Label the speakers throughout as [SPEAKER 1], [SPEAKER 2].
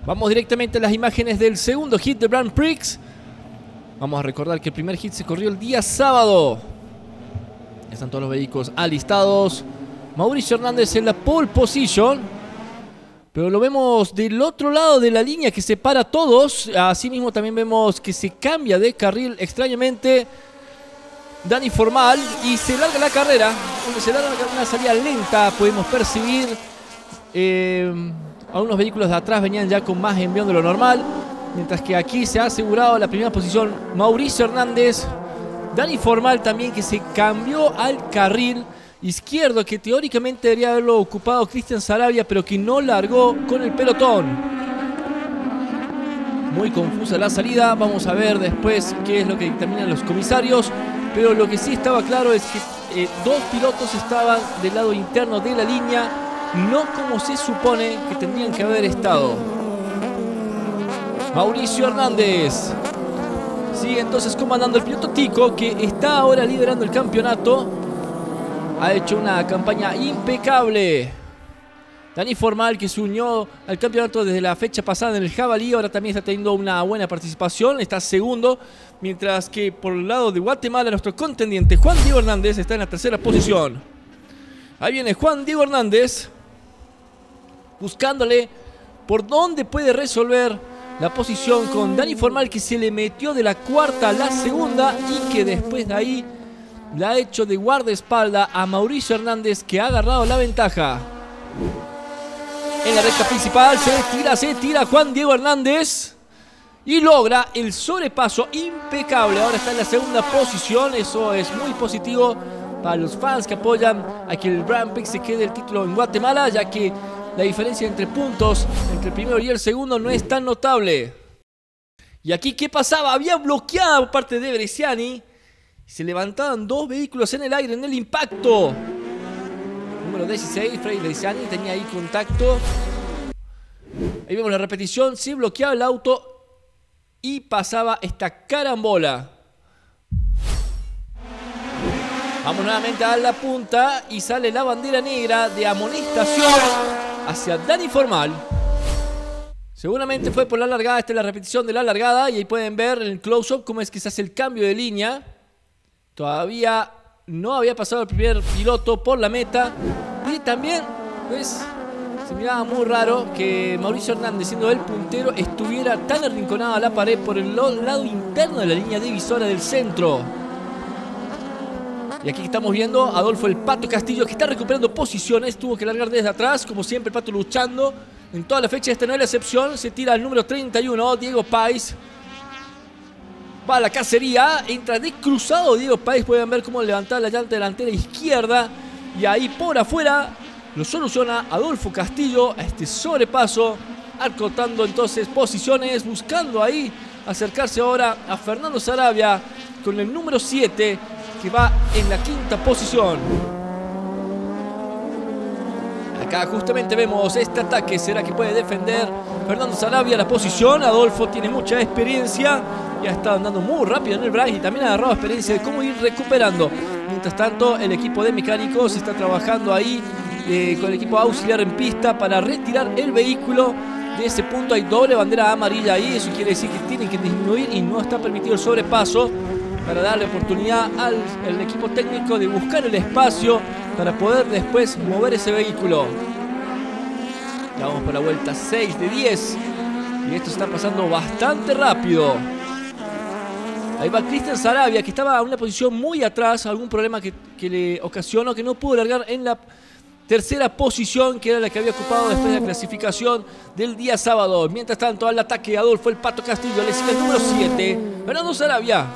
[SPEAKER 1] Vamos directamente a las imágenes del segundo hit de Grand Prix. Vamos a recordar que el primer hit se corrió el día sábado. Están todos los vehículos alistados. Mauricio Hernández en la pole position. Pero lo vemos del otro lado de la línea que separa a todos. Asimismo también vemos que se cambia de carril extrañamente Dani Formal y se larga la carrera. Se larga una salida lenta. Podemos percibir algunos vehículos de atrás venían ya con más envión de lo normal. Mientras que aquí se ha asegurado la primera posición Mauricio Hernández. Dani Formal también, que se cambió al carril izquierdo, que teóricamente debería haberlo ocupado Cristian Saravia, pero que no largó con el pelotón. Muy confusa la salida. Vamos a ver después qué es lo que dictaminan los comisarios. Pero lo que sí estaba claro es que dos pilotos estaban del lado interno de la línea, no como se supone que tendrían que haber estado. Mauricio Hernández sigue entonces comandando el piloto Tico, que está ahora liderando el campeonato. Ha hecho una campaña impecable. Dani Formal, que se unió al campeonato desde la fecha pasada en el Jabalí, ahora también está teniendo una buena participación, está segundo. Mientras que por el lado de Guatemala, nuestro contendiente Juan Diego Hernández está en la tercera posición. Ahí viene Juan Diego Hernández, buscándole por dónde puede resolver la posición con Dani Formal, que se le metió de la cuarta a la segunda y que después de ahí la ha hecho de guardaespaldas a Mauricio Hernández, que ha agarrado la ventaja. En la recta principal se tira Juan Diego Hernández y logra el sobrepaso impecable. Ahora está en la segunda posición. Eso es muy positivo para los fans que apoyan a que el Grand Prix se quede el título en Guatemala, ya que la diferencia entre puntos entre el primero y el segundo no es tan notable. Y aquí, ¿qué pasaba? Había bloqueado por parte de Bresciani. Se levantaban dos vehículos en el aire en el impacto. Número 16, Freddy Bresciani, tenía ahí contacto. Ahí vemos la repetición. Se bloqueaba el auto y pasaba esta carambola. Vamos nuevamente a la punta y sale la bandera negra de amonestación hacia Dani Formal. Seguramente fue por la largada. Esta es la repetición de la largada y ahí pueden ver en el close-up cómo es que se hace el cambio de línea. Todavía no había pasado el primer piloto por la meta. Y también, pues, se miraba muy raro que Mauricio Hernández, siendo el puntero, estuviera tan arrinconado a la pared por el lado interno de la línea divisora del centro. Y aquí estamos viendo a Adolfo el Pato Castillo, que está recuperando posiciones. Tuvo que largar desde atrás, como siempre el Pato luchando. En toda la fecha esta no es la excepción. Se tira al número 31, Diego Páez. Va a la cacería, entra de cruzado Diego Páez. Pueden ver cómo levantar la llanta delantera izquierda. Y ahí por afuera lo soluciona Adolfo Castillo a este sobrepaso, acortando entonces posiciones, buscando ahí acercarse ahora a Fernando Saravia con el número 7, que va en la quinta posición. Acá justamente vemos este ataque. ¿Será que puede defender Fernando Saravia la posición? Adolfo tiene mucha experiencia y ha estado andando muy rápido en el Bryce y también ha agarrado experiencia de cómo ir recuperando. Mientras tanto, el equipo de mecánicos está trabajando ahí con el equipo auxiliar en pista para retirar el vehículo de ese punto. Hay doble bandera amarilla ahí. Eso quiere decir que tienen que disminuir y no está permitido el sobrepaso, para darle oportunidad al equipo técnico de buscar el espacio para poder después mover ese vehículo. Ya vamos por la vuelta 6 de 10 y esto está pasando bastante rápido. Ahí va Cristian Saravia, que estaba en una posición muy atrás. Algún problema que le ocasionó que no pudo largar en la tercera posición, que era la que había ocupado después de la clasificación del día sábado. Mientras tanto, al ataque Adolfo el Pato Castillo, le sigue el número 7, Fernando Saravia.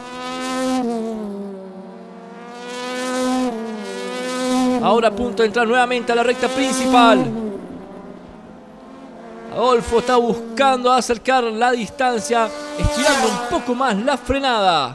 [SPEAKER 1] Ahora a punto de entrar nuevamente a la recta principal. Adolfo está buscando acercar la distancia, estirando un poco más la frenada.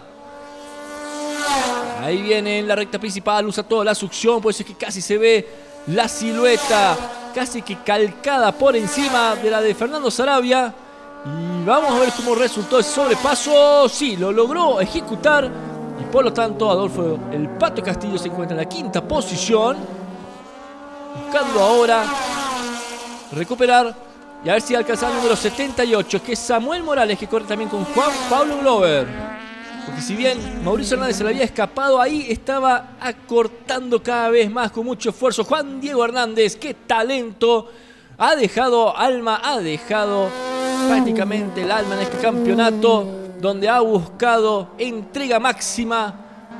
[SPEAKER 1] Ahí viene en la recta principal, usa toda la succión, por eso es que casi se ve la silueta, casi que calcada por encima de la de Fernando Saravia. Y vamos a ver cómo resultó ese sobrepaso. Sí, lo logró ejecutar. Y por lo tanto, Adolfo el Pato Castillo se encuentra en la quinta posición, buscando ahora recuperar Y a ver si alcanza el número 78, que es Samuel Morales, que corre también con Juan Pablo Glover. Porque si bien Mauricio Hernández se le había escapado, ahí estaba acortando cada vez más con mucho esfuerzo Juan Diego Hernández. ¡Qué talento! Ha dejado alma, ha dejado prácticamente el alma en este campeonato, donde ha buscado entrega máxima.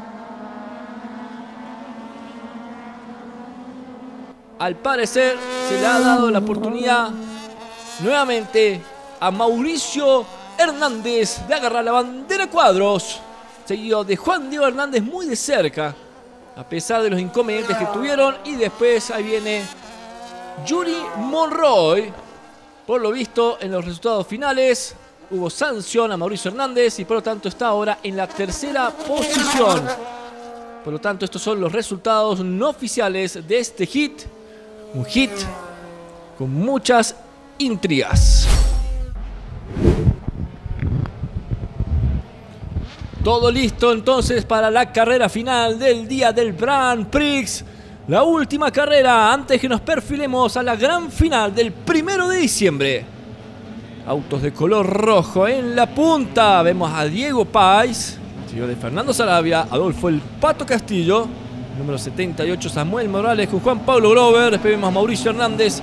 [SPEAKER 1] Al parecer se le ha dado la oportunidad nuevamente a Mauricio Hernández de agarrar la bandera cuadros, seguido de Juan Diego Hernández muy de cerca, a pesar de los inconvenientes que tuvieron. Y después ahí viene Yuri Monroy. Por lo visto, en los resultados finales hubo sanción a Mauricio Hernández y por lo tanto está ahora en la tercera posición. Por lo tanto, estos son los resultados no oficiales de este hit. Un hit con muchas intrigas. Todo listo entonces para la carrera final del día del Grand Prix. La última carrera antes que nos perfilemos a la gran final del 1 de diciembre. Autos de color rojo en la punta. Vemos a Diego Páez, seguido de Fernando Saravia, Adolfo El Pato Castillo, número 78 Samuel Morales con Juan Pablo Glover. Después vemos a Mauricio Hernández.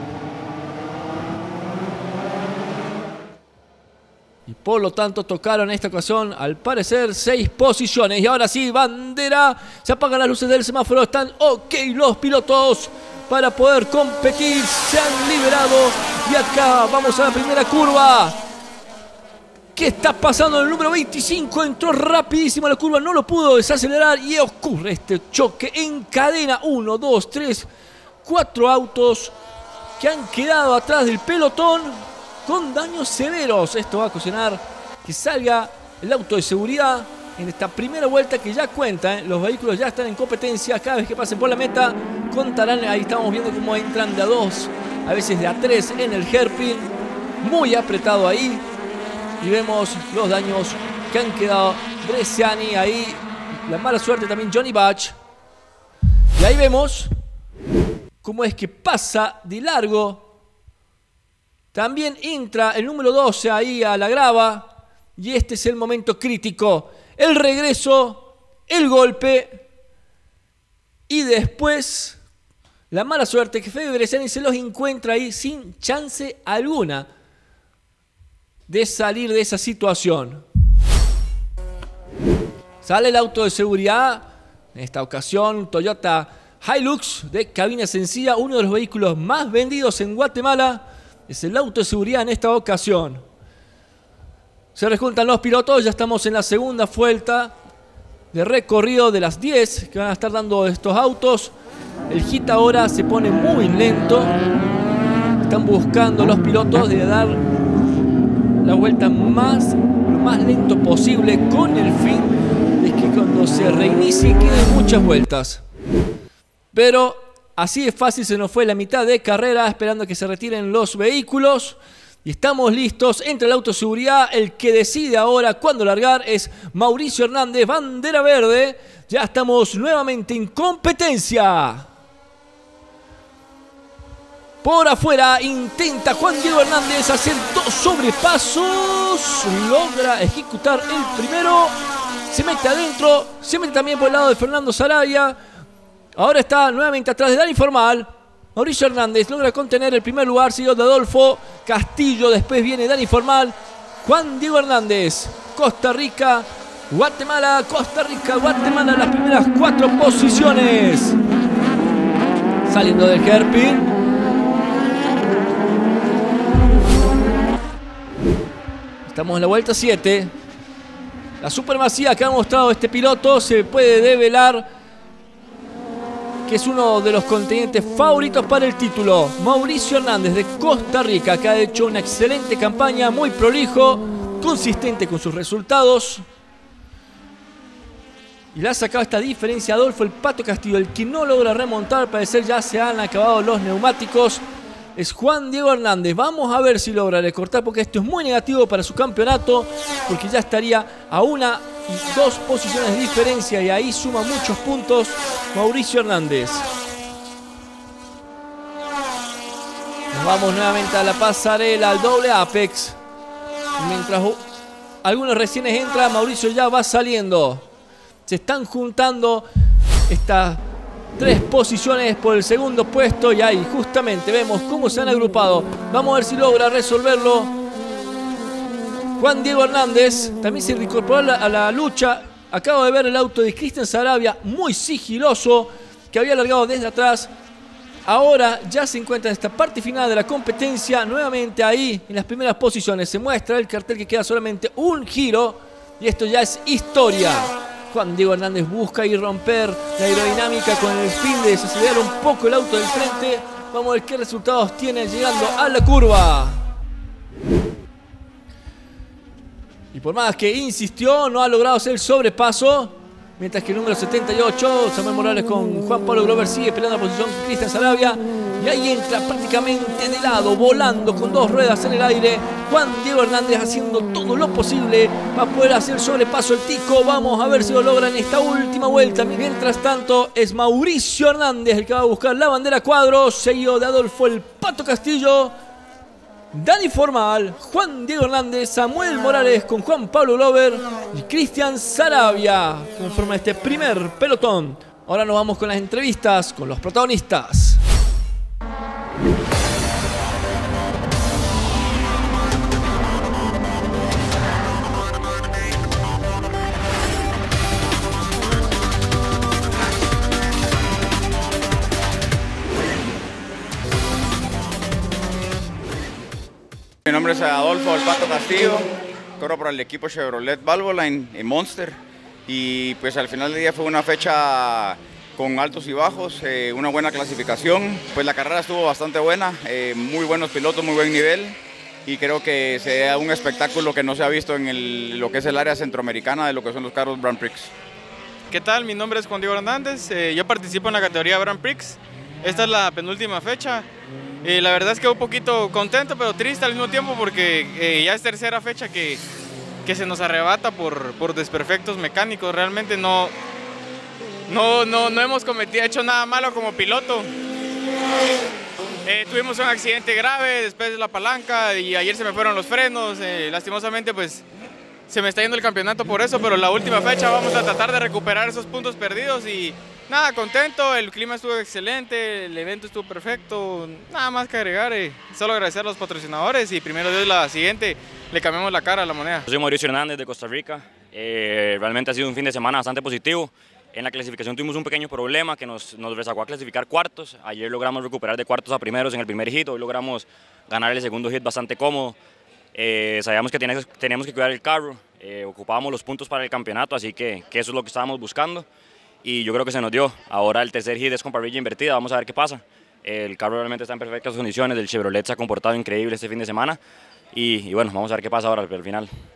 [SPEAKER 1] Y por lo tanto tocaron en esta ocasión, al parecer, 6 posiciones. Y ahora sí, bandera. Se apagan las luces del semáforo. Están ok los pilotos para poder competir. Se han liberado. Y acá vamos a la primera curva. ¿Qué está pasando? El número 25 entró rapidísimo a la curva. No lo pudo desacelerar. Y ocurre este choque en cadena. 1, 2, 3, 4 autos que han quedado atrás del pelotón con daños severos. Esto va a ocasionar que salga el auto de seguridad en esta primera vuelta que ya cuenta. Los vehículos ya están en competencia. Cada vez que pasen por la meta contarán. Ahí estamos viendo cómo entran de a 2, a veces de a 3 en el hairpin. Muy apretado ahí. Y vemos los daños que han quedado. Bresciani ahí. La mala suerte también Johnny Batch. Y ahí vemos cómo es que pasa de largo. También entra el número 12 ahí a la grava. Y este es el momento crítico. El regreso, el golpe. Y después la mala suerte que Fede Bresciani se los encuentra ahí sin chance alguna de salir de esa situación. Sale el auto de seguridad. En esta ocasión Toyota Hilux de cabina sencilla. Uno de los vehículos más vendidos en Guatemala. Es el auto de seguridad en esta ocasión. Se rejuntan los pilotos. Ya estamos en la segunda vuelta de recorrido de las 10 que van a estar dando estos autos. El hit ahora se pone muy lento. Están buscando los pilotos de dar la vuelta lo más lento posible, con el fin de que cuando se reinicie queden muchas vueltas. Pero así de fácil se nos fue la mitad de carrera, esperando a que se retiren los vehículos. Y estamos listos. Entra el auto de seguridad. El que decide ahora cuándo largar es Mauricio Hernández, bandera verde. Ya estamos nuevamente en competencia. Por afuera intenta Juan Diego Hernández hacer 2 sobrepasos. Logra ejecutar el primero. Se mete adentro. Se mete también por el lado de Fernando Saravia. Ahora está nuevamente atrás de Dani Formal. Mauricio Hernández logra contener el primer lugar, seguido de Adolfo Castillo. Después viene Dani Formal. Juan Diego Hernández. Costa Rica, Guatemala. Costa Rica, Guatemala. Las primeras 4 posiciones. Saliendo del hairpin. Estamos en la vuelta 7. La supremacía que ha mostrado este piloto se puede develar que es uno de los contendientes favoritos para el título. Mauricio Hernández de Costa Rica, que ha hecho una excelente campaña, muy prolijo, consistente con sus resultados. Y le ha sacado esta diferencia a Adolfo El Pato Castillo, el que no logra remontar. Al parecer ya se han acabado los neumáticos. Es Juan Diego Hernández. Vamos a ver si logra recortar, porque esto es muy negativo para su campeonato, porque ya estaría a 1 y 2 posiciones de diferencia, y ahí suma muchos puntos Mauricio Hernández. Vamos nuevamente a la pasarela, al doble apex. Mientras algunos recién entran, Mauricio ya va saliendo. Se están juntando estas 3 posiciones por el segundo puesto y ahí justamente vemos cómo se han agrupado. Vamos a ver si logra resolverlo Juan Diego Hernández. También se reincorporó a la lucha. Acabo de ver el auto de Cristian Saravia, muy sigiloso, que había largado desde atrás. Ahora ya se encuentra en esta parte final de la competencia. Nuevamente ahí en las primeras posiciones. Se muestra el cartel que queda solamente un giro. Y esto ya es historia. Juan Diego Hernández busca ir romper la aerodinámica con el fin de desacelerar un poco el auto del frente. Vamos a ver qué resultados tiene llegando a la curva. Y por más que insistió, no ha logrado hacer el sobrepaso. Mientras que el número 78, Samuel Morales con Juan Pablo Glover, sigue peleando la posición con Cristian Saravia. Y ahí entra prácticamente de lado, volando con 2 ruedas en el aire. Juan Diego Hernández haciendo todo lo posible para poder hacer sobrepaso el Tico. Vamos a ver si lo logra en esta última vuelta. Mientras tanto, es Mauricio Hernández el que va a buscar la bandera cuadros, seguido de Adolfo el Pato Castillo, Dani Formal, Juan Diego Hernández, Samuel Morales con Juan Pablo Glover y Cristian Saravia conforman este primer pelotón. Ahora nos vamos con las entrevistas con los protagonistas.
[SPEAKER 2] Mi nombre es Adolfo el Pato Castillo, corro por el equipo Chevrolet Valvoline en Monster y pues al final del día fue una fecha con altos y bajos, una buena clasificación, pues la carrera estuvo bastante buena, muy buenos pilotos, muy buen nivel y creo que sea un espectáculo que no se ha visto en lo que es el área centroamericana de lo que son los carros Grand Prix.
[SPEAKER 3] ¿Qué tal? Mi nombre es Juan Diego Hernández, yo participo en la categoría Grand Prix, esta es la penúltima fecha. La verdad es que un poquito contento pero triste al mismo tiempo porque ya es tercera fecha que se nos arrebata por desperfectos mecánicos. Realmente no hemos hecho nada malo como piloto. Tuvimos un accidente grave después de la palanca y ayer se me fueron los frenos. Lastimosamente pues se me está yendo el campeonato por eso, pero la última fecha vamos a tratar de recuperar esos puntos perdidos y nada, contento, el clima estuvo excelente, el evento estuvo perfecto, nada más que agregar, solo agradecer a los patrocinadores y primero Dios la siguiente le cambiamos la cara a la moneda.
[SPEAKER 4] Soy Mauricio Hernández de Costa Rica, realmente ha sido un fin de semana bastante positivo. En la clasificación tuvimos un pequeño problema que nos rezagó a clasificar cuartos. Ayer logramos recuperar de cuartos a primeros en el primer hit, hoy logramos ganar el segundo hit bastante cómodo. Sabíamos que teníamos que cuidar el carro, ocupábamos los puntos para el campeonato, así que eso es lo que estábamos buscando y yo creo que se nos dio. Ahora el tercer hit es con parrilla invertida, vamos a ver qué pasa. El carro realmente está en perfectas condiciones, el Chevrolet se ha comportado increíble este fin de semana y bueno, vamos a ver qué pasa ahora al final.